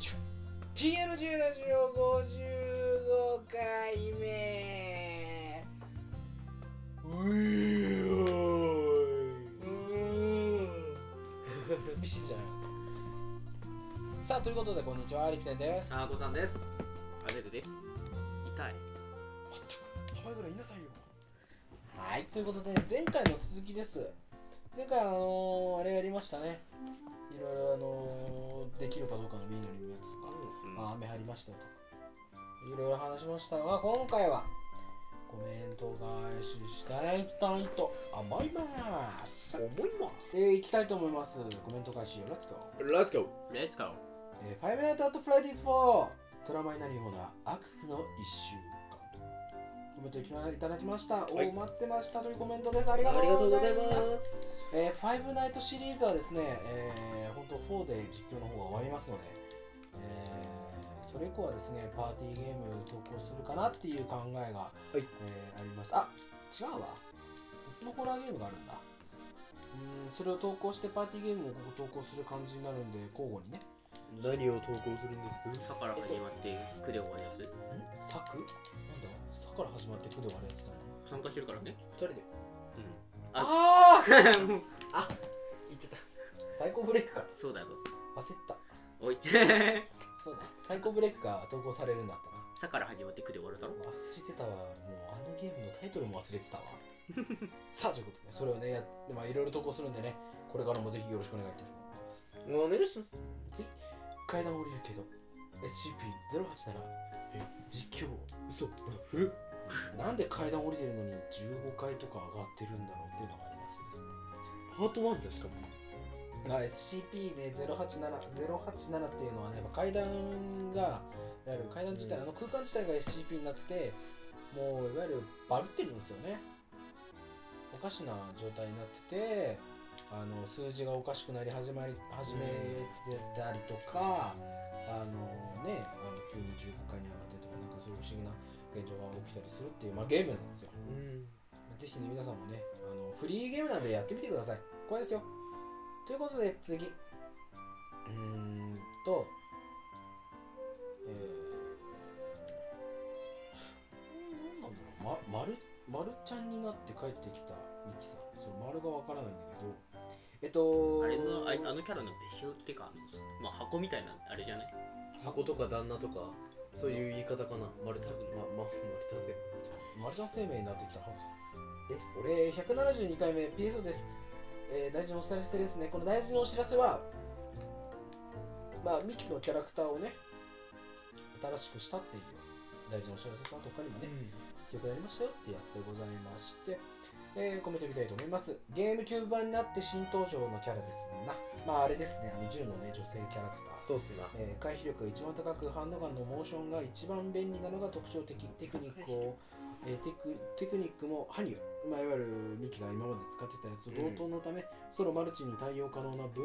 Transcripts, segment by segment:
TLG ラジオ55回目。ビシじゃない。さあ、ということでこんにちは、リピテンです。 あーこさんです。アデルです。痛い。 まったく、名前ぐらい言いなさいよ。はい、ということで、前回の続きです。前回あれやりましたね。いろいろできるかどうかの B のリミットとか、雨張りましたよと。いろいろ話しましたが、今回はコメント返ししたいと思います。いきたいと思います。コメント返しよ、Let's go! Let's go! Five Nights at Freddy's 4トラウマになるような悪夢の1週間。コメントいただきました。 はい、 待ってましたというコメントです。ありがとうございます。ファイブナイトシリーズはですね、本当4で実況の方が終わりますので、それ以降はですね、パーティーゲーム投稿するかなっていう考えが、あります。あ、違うわ。別のホラーゲームがあるんだ。それを投稿してパーティーゲームを投稿する感じになるんで、交互にね。 何を投稿するんですか？ さから始まって9で終わるやつ。 さく？なんだ？さから始まって9で終わるやつだね。 参加してるからね。 2人で。 あ言っちゃった。サイコブレイクか。 そうだぞ。 焦った。 おい。 そうだ。サイコブレイクが投稿されるんだったな。 さから始まって9で終わるだろ。 忘れてたわ。もうあのゲームのタイトルも忘れてたわ。さあということで、それをね、いろいろ投稿するんでね、これからもぜひよろしくお願いいたします。 お願いします。 次、階段降りるけど SCP-087 実況嘘なんで階段降りてるのに15階とか上がってるんだろうっていうのがありましてですね。 パート1じゃしかも。 SCP ね、087っていうのはね、階段が、いわゆる階段自体、空間自体が SCP になってて、もういわゆるバグってるんですよね。おかしな状態になってて、数字がおかしくなり始めてたりとか、急に15階に上がってとか、なんかそういう不思議な現象が起きたりするっていう、ゲームなんですよ。ぜひね、皆さんもね、フリーゲームなんでやってみてください。これですよ。ということで、次。まるちゃんになって帰ってきたミキさん。それ丸がわからないんだけど、 あれのあのキャラの別称ってか、箱みたいなあれじゃない？ 箱とか旦那とかそういう言い方かな。マルちゃん生命になってきたハコさん。俺172回目 PSO です。大事なお知らせですね。この大事なお知らせは、ミキのキャラクターをね、新しくしたっていう大事なお知らせと、他にもね、強くやりましたよってやつでございまして、コメント見たいと思います。ゲームキューブ版になって新登場のキャラですな。あれですね、銃のね、女性キャラクター。 そうっすな。 回避力が一番高く、ハンドガンのモーションが一番便利なのが特徴的。テクニックもハニュー、いわゆるミキが今まで使ってたやつと同等のため、ソロマルチに対応可能な分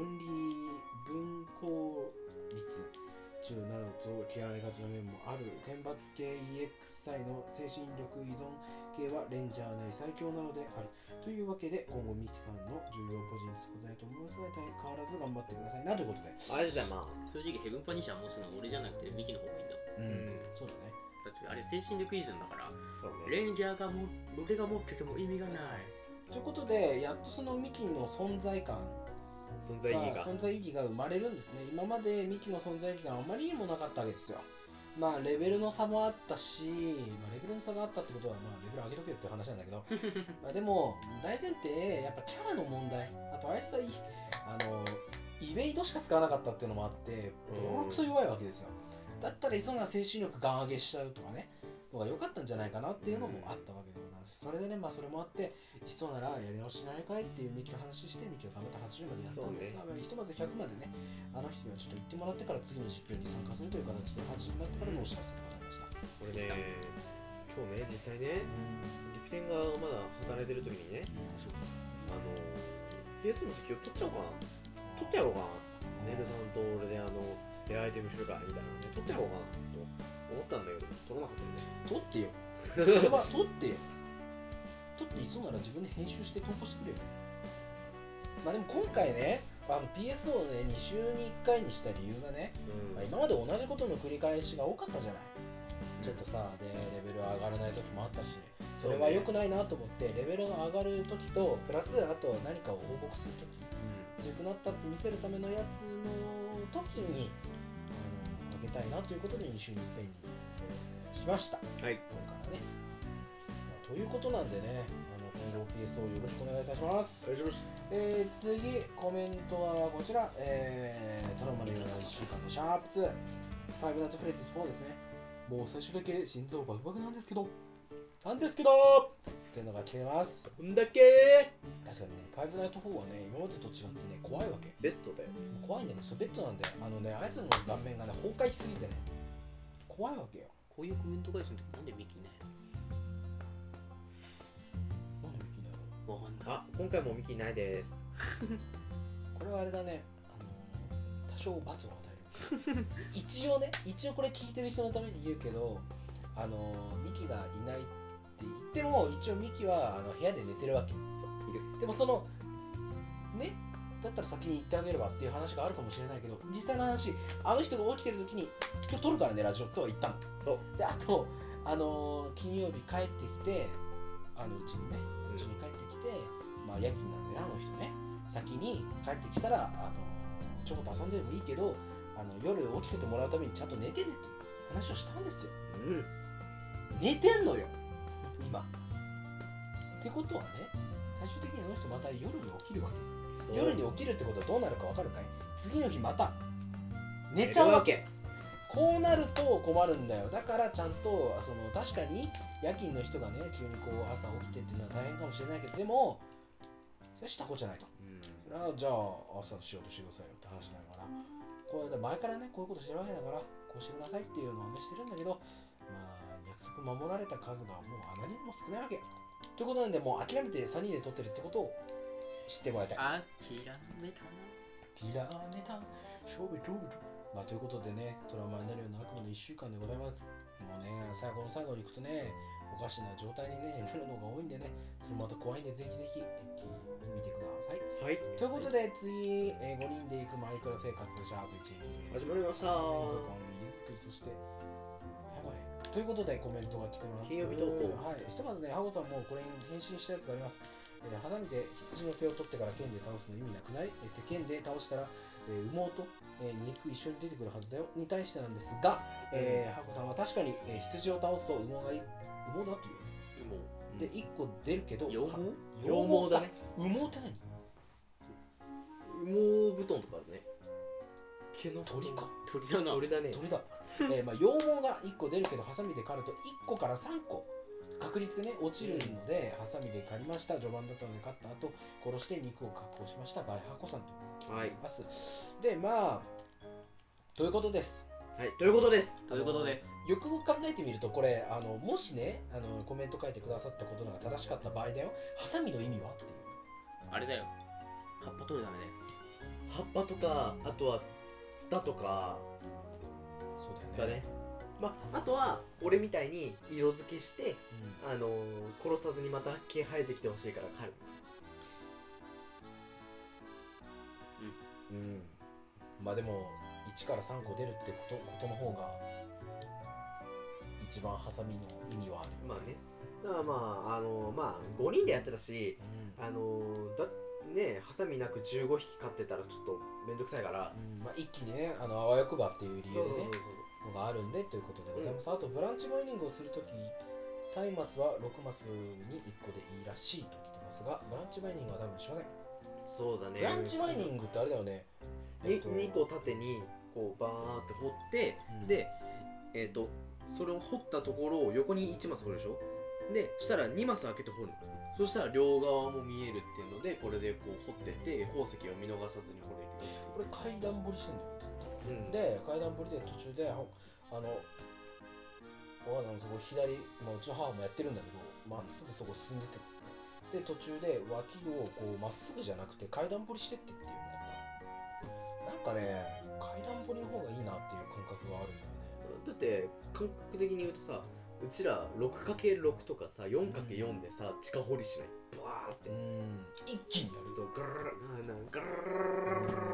光率中などと嫌われがちな面もある。天罰系 EX 際の精神力依存系はレンジャー内最強なのである。というわけで、今後ミキさんの重要個人に少ないと思いますが、変わらず頑張ってくださいなということで。 あれじゃ正直ヘブンパニッシャー持つのは俺じゃなくてミキの方がいいんだ。 そうだね。 だってあれ精神力依存だから、 そうね、 レンジャーが俺が持ってても意味がない。 ということで、やっとそのミキの存在意義が生まれるんですね。今までミキの存在意義があまりにもなかったわけですよ。レベルの差もあったし、レベルの差があったってことは、レベル上げとけよって話なんだけど、でも、大前提、やっぱキャラの問題、あとあいつはイベイトしか使わなかったっていうのもあって、ボロクソ弱いわけですよ。だったら、いっそなら精神力ガン上げしちゃうとかね、のが良かったんじゃないかなっていうのもあったわけでございます。それでね、それもあって、いっそならやり直しないかいっていうミキの話して、ミキを頑張って80までやったんですが、ひとまず100までね、あの人にはちょっと言ってもらってから次の実況に参加するという形で80になってからのお知らせでございました。 これね、今日ね、実際ね、リピテンがまだ働いてる時にね、PS の実況撮っちゃおうかな。撮ってやろうかな。ネルさんと俺でレアアイテム集会みたいなのね、撮ってやろうかなと思ったんだけど、撮らなかったよね。 撮ってよ。それは撮ってよ。撮っていそうなら自分で編集して投稿してくれよ。でも今回ね、 PSO をね2週に1回にした理由がね、今まで同じことの繰り返しが多かったじゃない、ちょっとさでレベル上がらない時もあったし、それは良くないなと思ってレベルが上がる時とプラスあと何かを報告する時、強くなったって見せるためのやつの時に上げたいなということで2週に1回にしました。 はい、 今からね、ということなんでね、今後 PSO よろしくお願いいたします。 お願いします。 次コメントはこちら、トラウマのような1週間のシャープ2、ファイブナイトフレッツ4ですね。もう最初だけ心臓バクバクなんですけどっていうのが来てます。 んだけ確かにね、ファイブナイト4はね、今までと違ってね、怖いわけ。 ベッドだよ。 怖いんだけど、そうベッドなんで、あいつの顔面がね、崩壊しすぎてね、怖いわけよ。 こういうコメント返すのってなんでミキね。 なんでミキだよ。 わかんない。 あ、今回もミキないです。 これはあれだね、多少罰を与える。一応これ聞いてる人のために言うけど、ミキがいないって言っても、一応ミキは部屋で寝てるわけ。 そういる。 でもね、だったら先に言ってあげればっていう話があるかもしれないけど、実際の話、あの人が起きてる時に今日撮るからねラジオとは言ったの。 そうで、あと金曜日帰ってきて、うちに帰ってきて、夜勤なんでね、あの人ね、先に帰ってきたらちょこっと遊んでもいいけど、夜起きててもらうためにちゃんと寝てねっていう話をしたんですよ。寝てんのよ今。ってことはね、最終的にあの人また夜に起きるわけ。夜に起きるってことはどうなるか分かるかい？次の日また寝ちゃうわけ。こうなると困るんだよ。だからちゃんと確かに夜勤の人がね、急に朝起きてっていうのは大変かもしれないけど、でもそれしたことじゃないと。それはじゃあ朝仕事してくださいよって話になるから、これで前からねこういうことしてるわけだから、こうしてくださいっていうのをしてるんだけど、約束守られた数がもうあまりにも少ないわけということなんで、もう諦めて3人で撮ってるってことを知ってもらいたい。 諦めた勝負ということでね、トラウマになるような悪夢の1週間でございます。もうね、最後の最後に行くとね、おかしな状態に、なるのが多いんでね、それもまた怖いんで、ぜひぜひ見てください。 はい。 ということで、次、5人で行くマイクラ生活シャープ1 始まりました。 そして、やばい。ということで、コメントが来てます。 金曜日投稿。 はい。ひとまずね、ハゴさんもこれに返信したやつがあります。ハサミで羊の毛を取ってから剣で倒すの意味なくない？剣で倒したら、羽毛と、肉一緒に出てくるはずだよに対してなんですが、ハコさんは確かに、羊を倒すと羽毛だっていう。で、1個出るけど、 羊毛だね。 羽毛って何？ 羽毛布団とかね。 毛の鳥か。 鳥だね。 鳥だ。羊毛が1個出るけど、ハサミで刈ると1個から3個。確率ね落ちるので、ハサミで刈りました。序盤だったので刈った後殺して肉を加工しました。バイハコさんと言います。で、ということです。 はい、ということです。 よく考えてみると、これもしねコメント書いてくださったことが正しかった場合だよ。ハサミの意味はっていう。 あれだよ。葉っぱ取るためね。 葉っぱとか、あとはツタとか。 そうだよね。 あとは俺みたいに色付けして、殺さずにまた毛生えてきてほしいから刈る。 でも1から3個出るってことの方が一番ハサミの意味はある。 だから5人でやってたし、ハサミなく15匹飼ってたらちょっとめんどくさいから、 一気にねあわよくばっていう理由でねのがあるんでということでございます。あとブランチマイニングをするとき、松明は6マスに1個でいいらしいと聞いてますが、ブランチマイニングは多分しません。 そうだね。 ブランチマイニングってあれだよね、 2個縦にこうバーって掘って、でそれを掘ったところを横に1マス掘るでしょ。でしたら2マス開けて掘る。そしたら両側も見えるっていうので、これでこう掘ってって宝石を見逃さずに掘れるよ。 これ階段掘りしてんだよ。で階段掘りで途中でそこ左、うちの母もやってるんだけど、まっすぐそこ進んでってんですね。で途中で脇をこうまっすぐじゃなくて階段掘りしてってっていうのだった。なんかね、階段掘りの方がいいなっていう感覚があるんだよね。 だって感覚的に言うとさ、うちら 6×6 とかさ 4×4 でさ、地下掘りしない。ブワーって一気にやる。 そうガラガラガラガラ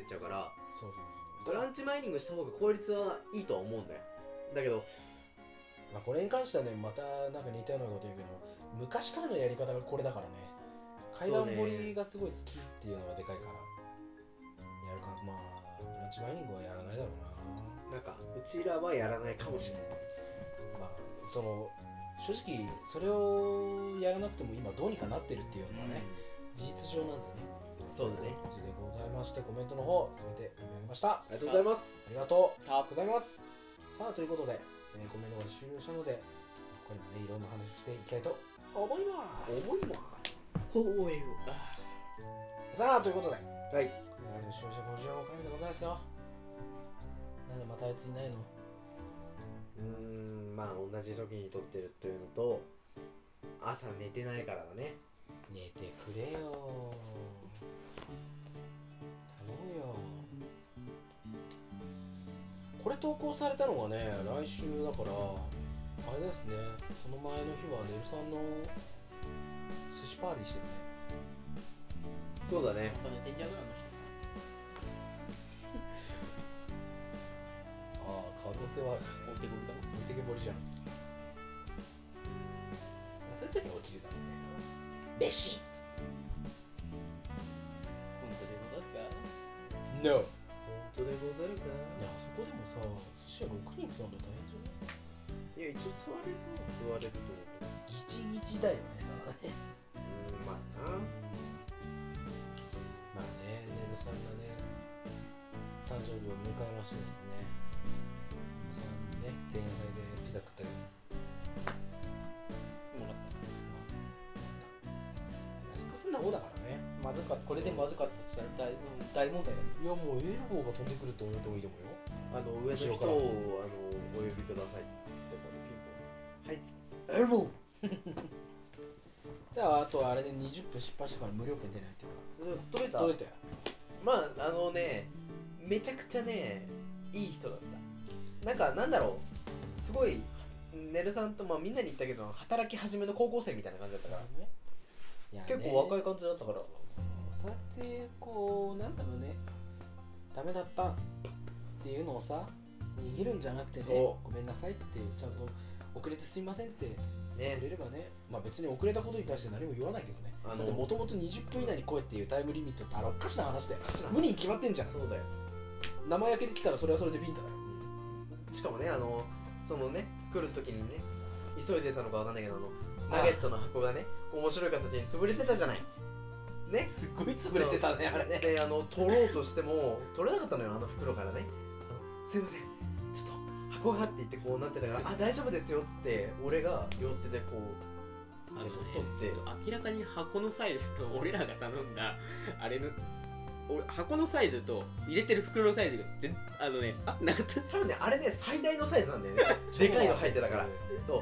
っちゃうから、 そうそうランチマイニングした方が効率はいいとは思うんだよ。だけど、 まあ、これに関してはね、またなんか似たようなこと言うけど、昔からのやり方がこれだからね。階段掘りがすごい好きっていうのがでかいからやるか。まあランチマイニングはやらないだろうな。 なんかうちらはやらないかもしれない。 まあその正直それをやらなくても今どうにかなってるっていうのはね、事実上なんでね。 そうだね。 感じでございまして、コメントの方すべて読み上げました。 ありがとうございます。 ありがとうございます。さあということで、コメントが終了したので、ここにもねいろんな話をしていきたいと思います。さあということで、 はい。 視聴者55回目でございますよ。なんでまたあいついないの？ まあ同じ時に撮ってるというのと、朝寝てないからだね。 寝てくれよ。頼むよ。これ投稿されたのがね、来週だから、あれですね、その前の日はネルさんの寿司パーティーしてるね。 そうだね。 ああ、可能性はある。 置いてくるかな。 置いてけぼりじゃん。そういう時は起きるだろうね。飯本当でござるか？ No。 本当でござるか。 いや、そこでもさ、寿司屋6人座るの大変じゃない？ いや、一応座れると思う。 ギチギチだよね、だからね。 まあな。 まあね、ネルさんがね、誕生日を迎えましてですね、さんね、前夜祭でピザ食ったりもらった。 安くすんな方だからね。 まずかった。これでまずかったって言ったら大問題だ。 いや、もうエルボーが飛んでくると思ってもいいと思うよ。 上の人をお呼びくださいってピンポン。はいっつって。 エルボーじゃあ、あとあれで20分失敗したから無料券出ないっていうか届いた？ 届いたよ。 まあね、めちゃくちゃね、いい人だった。なんかなんだろう、すごいネルさんと、まあみんなに言ったけど、働き始めの高校生みたいな感じだったから、 ね、いやね、 結構若い感じだったから。 そうやってこう、なんだろうね、ダメだったっていうのをさ、逃げるんじゃなくてね、ごめんなさいってちゃんと遅れてすいませんってね、 くれればね、まあ別に遅れたことに対して何も言わないけどね。だってもともと20分以内に来いっていうタイムリミットっておかしな話だよ。無理に決まってんじゃん。 そうだよ。 生焼けで来たらそれはそれでビンタだよ。 しかもね、そのね、来る時にね、急いでたのかわかんないけど、ナゲットの箱がね、面白い形に潰れてたじゃない。ね、 すっごい潰れてたね、あれね。 で、取ろうとしても取れなかったのよ、あの袋からね。すいません、ちょっと箱がって言ってこうなってたから、あ、大丈夫ですよっつって、俺が両手でこう取って、 明らかに箱のサイズと俺らが頼んだあれの箱のサイズと入れてる袋のサイズが合ってなかった。 多分ね、あれね、最大のサイズなんだよね。でかいの入ってたから。そう、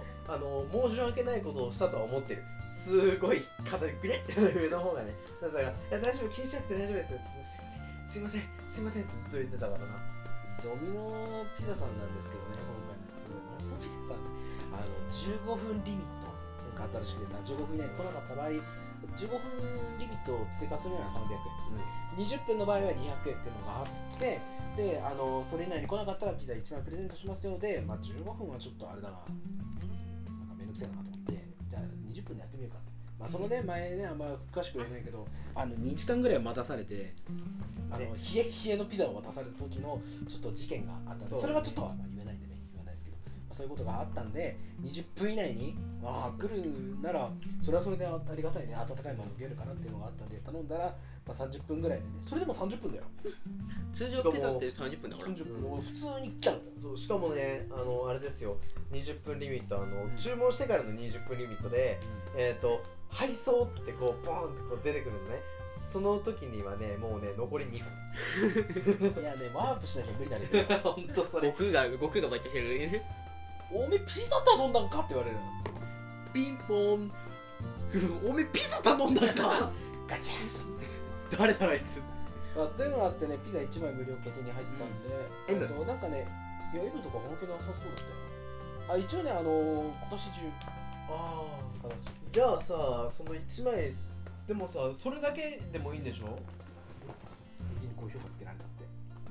申し訳ないことをしたとは思ってる。すごい肩にグレッて上の方がね、だから、いや大丈夫、気にしなくて大丈夫ですよ。すいませんってずっと言ってたからな。 ドミノピザさんなんですけどね、今回のやつ。ドミノピザさん、15分リミット、なんか新しく出た15分以内に来なかった場合、15分リミットを追加するには300円、20分の場合は200円っていうのがあって、で、それ以内に来なかったらピザ1枚プレゼントしますよで、まあ、15分はちょっとあれだな、なんかめんどくせえなと思って、じゃあ20分でやってみようかって。まあ、そのね、前ね、あんま詳しく言えないけど、2時間ぐらい待たされて、冷え冷えのピザを渡された時のちょっと事件があったんで、それはちょっと言えないんでね、言わないですけど、そういうことがあったんで、20分以内に来るなら、それはそれでありがたいね、温かいものを受けるかなっていうのがあったんで、頼んだら、まあ、30分ぐらいでね、それでも30分だよ。 通常ピザって30分だから。 30分、普通に来ちゃう。 そう、しかもね、あれですよ、20分リミット、注文してからの20分リミットで、配送ってこう、ポーンってこう出てくるのね。その時にはね、もうね、残り2分。 いやね、ワープしなきゃ無理だね。 ほんとそれ。 僕がバイトしてる。 おめえピザ頼んだんかって言われる。 ピンポン。おめえピザ頼んだんかガチャン。 誰だあいつ。 というのがあってね、ピザ1枚無料決定に入ったんで、なんかね、いや、M とか本気なさそうだったよ。一応ね、今年中。じゃあさ、その1枚でもさ、それだけでもいいんでしょ？ チに高評価つけられたって。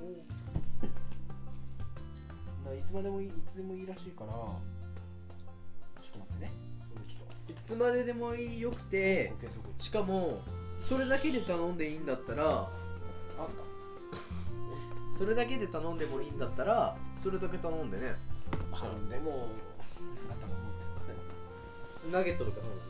いつまでもいい、いつでもいいらしいから、ちょっと待ってね。ちょっといつまででもいいよくて、しかもそれだけで頼んでいいんだったら、 あったそれだけで頼んでもいいんだったらそれだけ頼んでね。 でもナゲットとか頼んでね。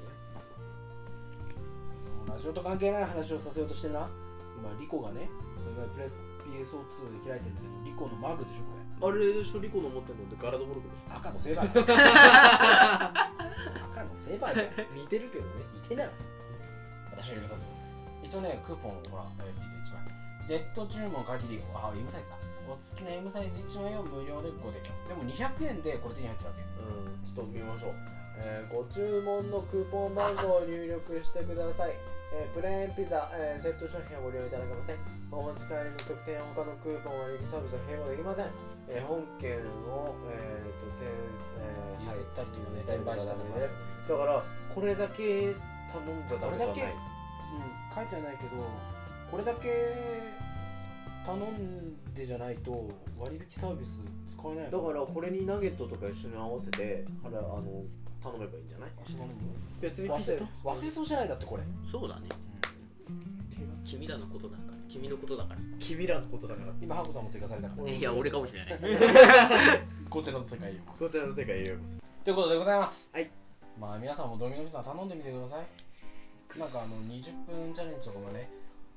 ラジオと関係ない話をさせようとしてるな。今リコがね、PSO2 で開いてるんだけど、リコのマグでしょこれ。 あれでしょ、リコの持ってるのってガラドモルクでしょ。 赤のセーバー赤のセーバーじゃん。 似てるけどね。 似てない。私は許さず。一応ね、クーポンほら、ピザ1枚。ネット注文限り、M サイズだ。お好きな M サイズ1枚を無料でご提供。でも200円でこれ手に入ってるわけ。 ちょっと見ましょう。ご注文のクーポン番号を入力してください。プレーンピザ、セット商品をご利用いただけません。お持ち帰りの特典や他のクーポン割引サービスは併用できません。本件を、 譲ったりとかね、 転売したためです。だからこれだけ頼んじゃダメだない。 書いてはないけど、これだけ頼んでじゃないと割引サービス使えない。 だからこれにナゲットとか一緒に合わせて頼めばいいんじゃない？別にピザ忘れそうじゃない。だってこれそうだね、君らのことだから、君のことだから、 君らのことだから。 今ハコさんも追加されたから、 いや俺かもしれないこちらの世界へようこそ。 こちらの世界へようこそということでございます。 はい。 まあ皆さんもドミノピザ頼んでみてください。なんか20分チャレンジとかもね、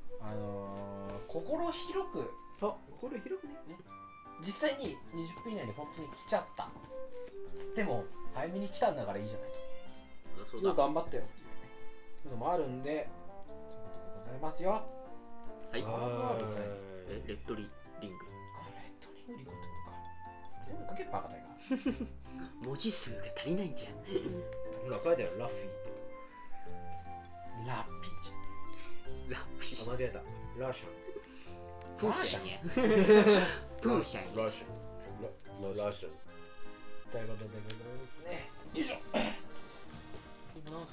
心広く、 心広くね、 実際に20分以内に本当に来ちゃったつっても早めに来たんだからいいじゃないと。 そうだ、 頑張ったよっていうのもあるんで、ございますよ。 はい。 レッドリング。 レッドリングリコってことか。それでもかけバカだよ。 文字数が足りないんじゃん。 ほら書いてある。ラッフィーとラッピーじラッピー。 間違えた。ラーシャン。 プーシャンや。プーシャン。 ラーシャン。ラーシャン。 ということでございますね。よいしょ。今何分？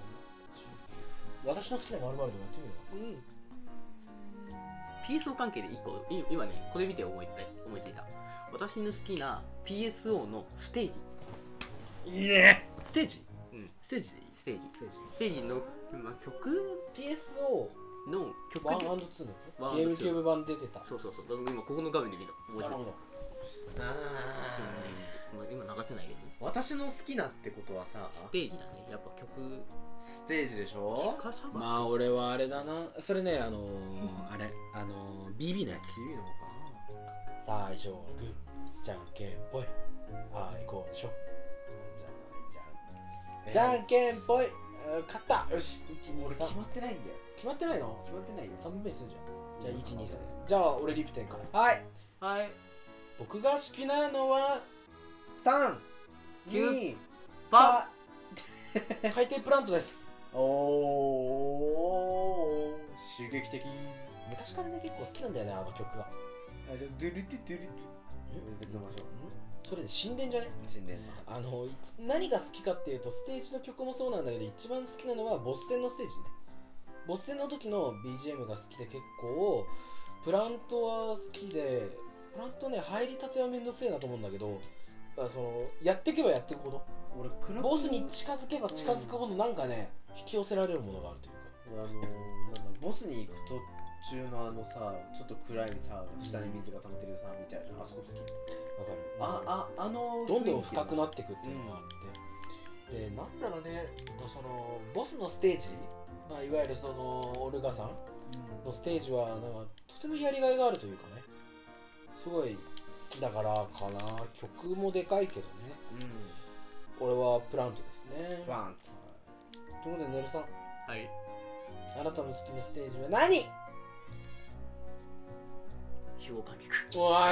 私の好きな〇〇でもやってみよう。PSO 関係で1個、今ね、これ見て思いついた。私の好きな PSO のステージ。 いいね。ステージ？ ステージでいい。ステージの、曲 PSO の曲 1&2のやつ？ゲームキューブ版出てた。 そう。今ここの画面で見た。 なるほど。 今流せないけどね。 私の好きなってことはさ、 ステージだね。やっぱ曲。 ステージでしょ。 まあ俺はあれだな。それね、BB のやつ。 BB の方最初グー、じゃんけんぽい。ああ、行こうでしょ。じゃんけんぽい。勝った。よし。1、2、3。 俺決まってないんだよ。 決まってないの？ 決まってないよ。 3分目にするじゃん。じゃあ1、2、3。じゃあ俺リプテンから。はい。僕が好きなのは 3、2、 パ海底プラントです。 刺激的。 昔からね結構好きなんだよね、あの曲が。 ドゥルドゥドゥル別の場所。 それで神殿じゃね？ 神殿。 何が好きかっていうと、ステージの曲もそうなんだけど、一番好きなのはボス戦のステージね。ボス戦の時の BGM が好きで、結構プラントは好きで、プラントね入りたてはめんどくせえなと思うんだけど、やっていけばやっていくほど、俺ボスに近づけば近づくほどなんかね、引き寄せられるものがあるというか、 ボスに行く途中のさ、ちょっと暗いさ、下に水が溜まってるさ、見ちゃうじゃん。あそこ好き。わかる。 どんどん深くなっていくっていうのがあって、で、なんだろうね、ボスのステージ、いわゆるオルガさんのステージはなんかとてもやりがいがあるというかね、すごい好きだからかな。曲もでかいけどね。俺はプラントですね。 プラント。ということでネルさん。 はい。 あなたの好きなステージは何？ 中央管理区。 あ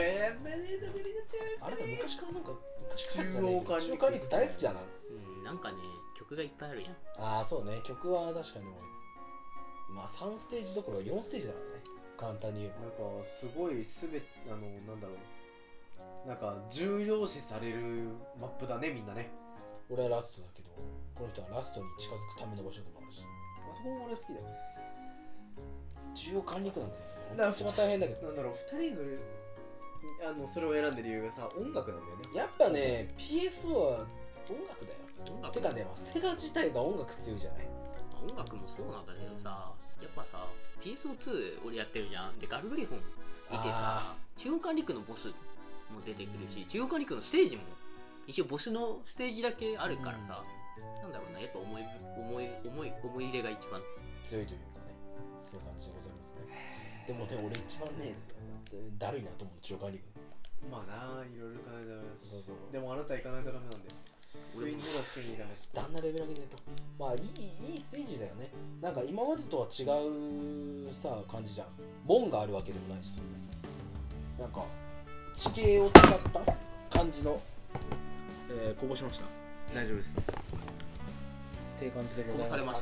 れだ、昔からなんか中央管理区大好きだな。 なんかね、曲がいっぱいあるやん。 ああ、そうね、曲は確かに多い。まあ3ステージどころ4ステージだからね、簡単に言えば。 なんかすごいなんだろう、なんか重要視されるマップだね、みんなね。 俺はラストだけど、この人はラストに近づくための場所でもあるし、 あそこも俺好きだよ。 重要管理区なんてね、 どっちも大変だけど、 なんだろう、2人のそれを選んでる理由がさ、音楽なんだよね。 やっぱね PSO は音楽だよ。てかね、セガ自体が音楽強いじゃない。 音楽もそうなんだけどさ、やっぱさ PSO2 俺やってるじゃん。でガルグリフォン見てさ、中央管理区のボスも出てくるし、中央管理区のステージも一応ボスのステージだけあるからさ、なんだろうな、やっぱ思い入れが一番強いというかね、そういう感じでございますね。でもね、俺一番ねだるいなと思う、中央管理区。 まあな、いろいろ行かないとダメだ。 そうそう。 でもあなた行かないとダメなんで。俺も週に行かないと。 あんなレベル上げないと。まあいいステージだよね。なんか今までとは違うさ感じじゃん。門があるわけでもないしさ。なんか地形を使った感じの、こぼしました。 大丈夫です。 っていう感じでございますかね。 こぼされました。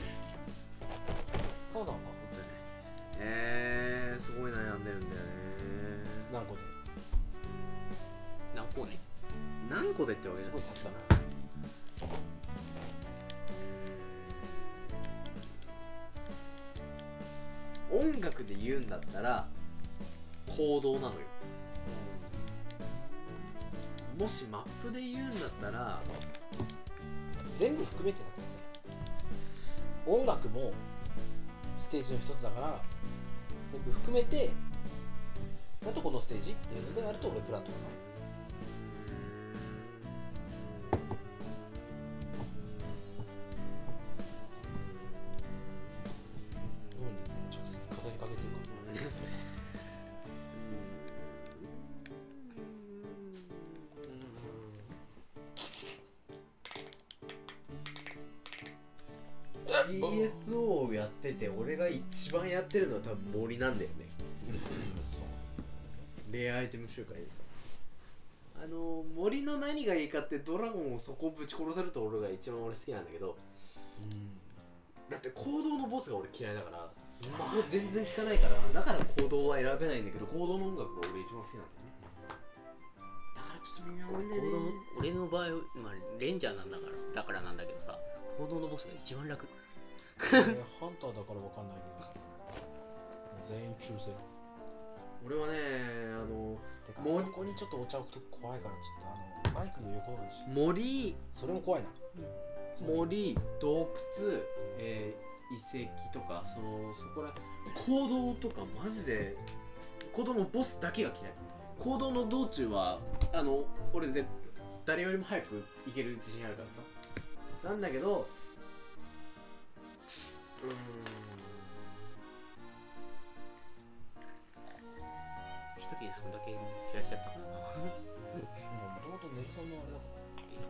母さんはすごい悩んでるんだよね。 何個で何個ね。 何個でってわけすごい先だな。 音楽で言うんだったら行動なのよ。もしマップで言うんだったら全部含めてだけどね。音楽もステージの一つだから全部含めてだとこのステージっていうのであると俺プラトンかな。直接語りかけてるから PSO をやってて俺が一番やってるのは多分森なんだよね。レアアイテム集会でさ、森の何がいいかってドラゴンをそこぶち殺せると俺が一番俺好きなんだけど、だって行動のボスが俺嫌いだから魔法全然効かないから、だから行動は選べないんだけど行動の音楽が俺一番好きなんだよね。だからちょっと微妙なんだよね。 俺の場合、まあ、レンジャーなんだからなんだけどさ、行動のボスが一番楽。 ハンターだから分かんないけど全員抽選。俺はねてかそこにちょっとお茶置くと怖いからちょっとマイクの横なんし森、 それも怖いな。 森、洞窟、遺跡とかそこら行動とかマジで行動のボスだけが嫌い。行動の道中は俺誰よりも早く行ける自信あるからさ。なんだけど一人でそんだけ減らしちゃったかな。 もともとネルさんのあれだから。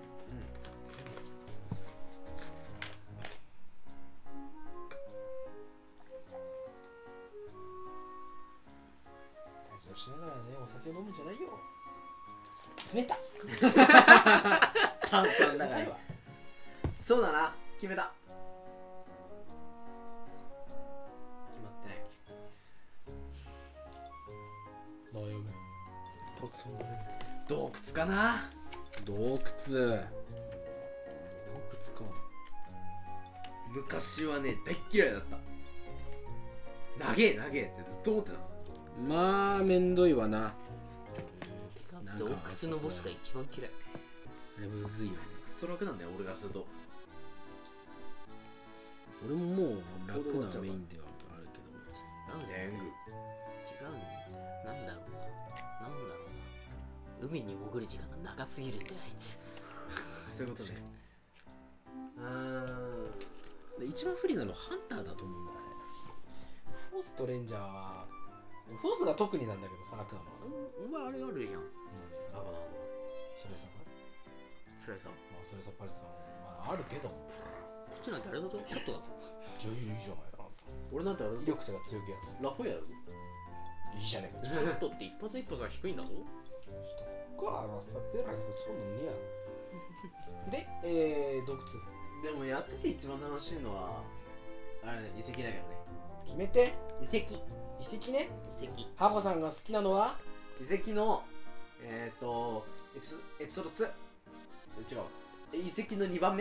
しながらね、お酒を飲むんじゃないよ。冷た炭酸だからそうだな、決めた。決まってない。 悩む。 洞窟かな。 洞窟か。 昔はね、大っ嫌いだった。長えってずっと思ってた。 まあめんどいわな。 洞窟のボスが一番嫌い。 あれむずいよ。 クソ楽なんだよ俺からすると。 俺ももう楽なメインではあるけど。 なんで天狗違うの。なんだろうな。海に潜る時間が長すぎるんだよあいつ。 そういうことね。 一番不利なのはハンターだと思うんだよね。フォースとレンジャーはフォースが特になんだけどさ、楽なのはお前あれあるやん。 あかな。 それさそれさ、 まあそれさパレスさん、まああるけどもこっちなんてあれだぞ、ショットだぞ。 女優いいじゃないかな。 俺なんてあれだぞ、 威力差が強くやる。 ラフォヤだぞ。 いいじゃねえか。 ショットって一発一発が低いんだぞ。 かラサペライクそうなんねや。で、洞窟でもやってて一番楽しいのはあれ、遺跡だけどね。 決めて。 遺跡ね。 遺跡。 ハコさんが好きなのは遺跡のエピソード2。違う、遺跡の2番目。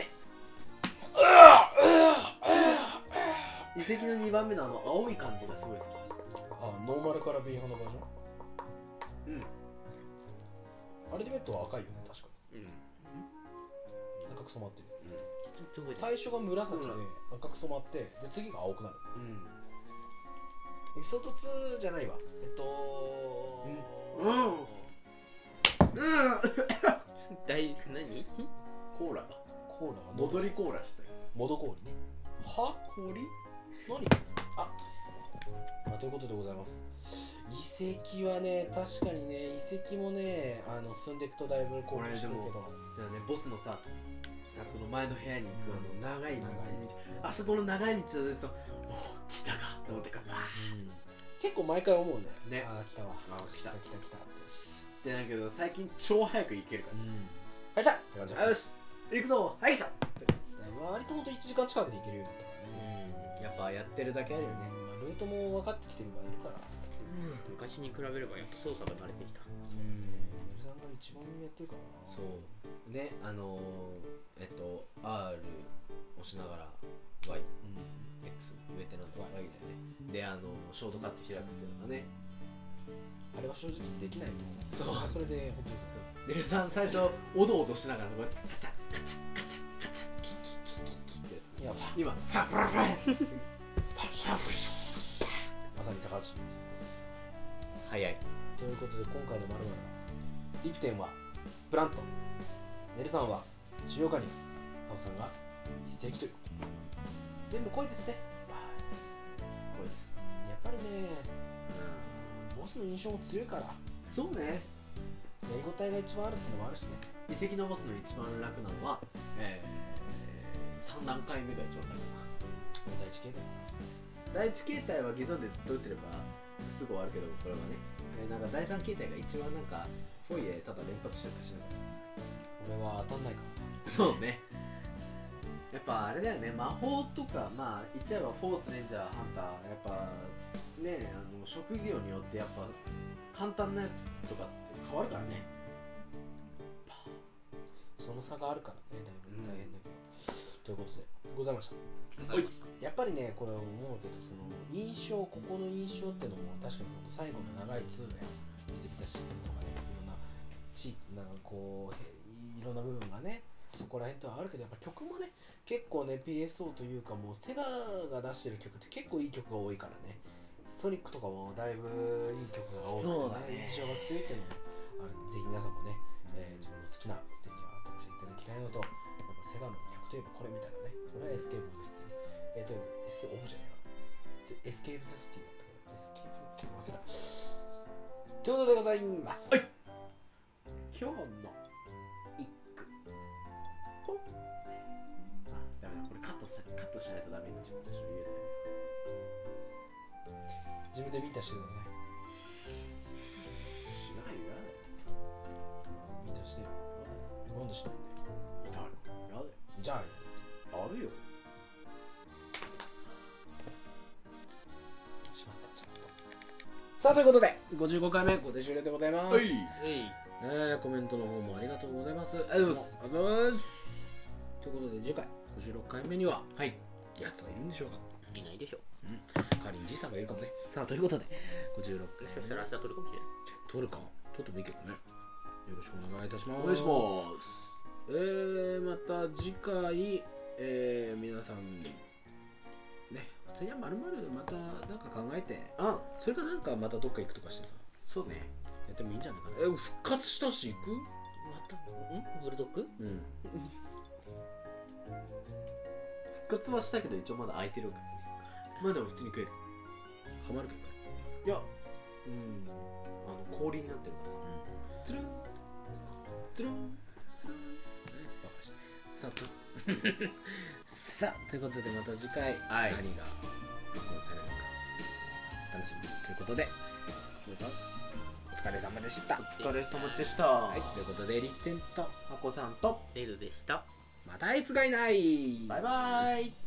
遺跡の2番目の青い感じがすごい好き。 ノーマルから紅派のバージョン。 うん。 アルティメットは赤いよね、確かうんに。赤く染まってる。 すごい最初が紫で赤く染まって、で次が青くなる。 うん。 エピソード2じゃないわ。 何コーラがコーラが戻りコーラしたよ。 戻氷ね。は氷？ 何ということでございます。遺跡はね、確かにね、遺跡もね、進んでいくとだいぶこうしてるけど、 ボスのさ、あそこの前の部屋に行く長い道、あそこの長い道だと、おお、来たかと思ってからバー結構毎回思うんだよね。 ああ、来たわ。 来た来たってなるけど、最近超早く行けるから。 はい、来たって感じ。 よし、行くぞ、はい、来た。 割とほんと1時間近くで行けるようになったからね。 やっぱやってるだけあるよね。 ルートも分かってきてる場合いるから。 昔に比べればやっと操作が慣れてきた。 森さんが一番やってるからな。 そうね、R 押しながら Y、X 植えてなんとか Y だよね。で、ショートカット開くっていうのがね、 あれは正直できないと思う。それで本当にデルさん最初おどおどしながらこうやってカチャカチャカチャカチャキキキキキって今ファファファまさに高橋。 早い。 ということで今回の○○はリプテンはプラント、ネルさんは主要カニ、ハオさんが遺跡ということです。全部声ですね。 これです。 やっぱりね、ボスの印象も強いから、 そうね。 やりごたえが一番あるっていうのもあるしね。 遺跡のボスの一番楽なのは、3段階目が一番楽な。 第一形態。 第一形態は既存でずっと打ってればすぐ終わるけど、これはね、なんか第3形態が一番なんかフォイでただ連発してるかしらないです。 俺は当たんないからさ。そうね。やっぱあれだよね、魔法とか、まあ言っちゃえばフォースレンジャーハンター、やっぱね、職業によってやっぱ簡単なやつとかって変わるからね。 その差があるからね、だいぶ大変だけど、ということでございました。 はい。 やっぱりね、これ思うけど、その印象、ここの印象ってのも確かに最後の長い通路や水浸しとかね、いろんな地域、なんかこういろんな部分がね、そこら辺とはあるけど、やっぱ曲もね、結構ね PSO というかもうセガが出してる曲って結構いい曲が多いからね。ソニックとかもだいぶいい曲が多くて、ね、印象が強いっていうのもある。ぜひ皆さんもね、自分の好きなステージをあってほしいいただきたいのと、やっぱセガの曲といえばこれみたいなね、これはエスケープオブザシティね。エスケープオブじゃないわ。エスケープザシティだったから、エスケープ忘れた。ということでございます。 はい。今日の一句。ダメだ、これカットしないとダメになっちゃう。 自分でビンタしてください。 しないよ。 ビンタしてよ。なんでしないんだよ。 やだ。 じゃああるよ。 しまった。さあということで55回目ここで終了でございます。コメントの方もありがとうございます。 ありがとうございます。 ありがとうございます。ということで次回56回目にははいやつがいるんでしょうか。 いないでしょ。 仮にじいさんがいるかもね。さあということで56回そしたら明日撮るかもしれない。 撮るか撮ってもいいけどね。よろしくお願いいたします。 お願いします。 また次回皆さんね、次はまるまたなんか考えて、それかなんかまたどっか行くとかしてさ、 そうね。 やってもいいんじゃないかな。復活したし行く？ またブルドッグ？ 復活はしたけど一応まだ空いてるからね。まあでも普通に食える。 ハマるけどね。 いや、氷になってるからさ。つるんつるんつるん。 さあということでまた次回何が録音されるか楽しみということで皆さんお疲れ様でした。 お疲れ様でした。 はい、ということでリッテンとハコさんとレルでした。 またあいつがいない。 バイバイ。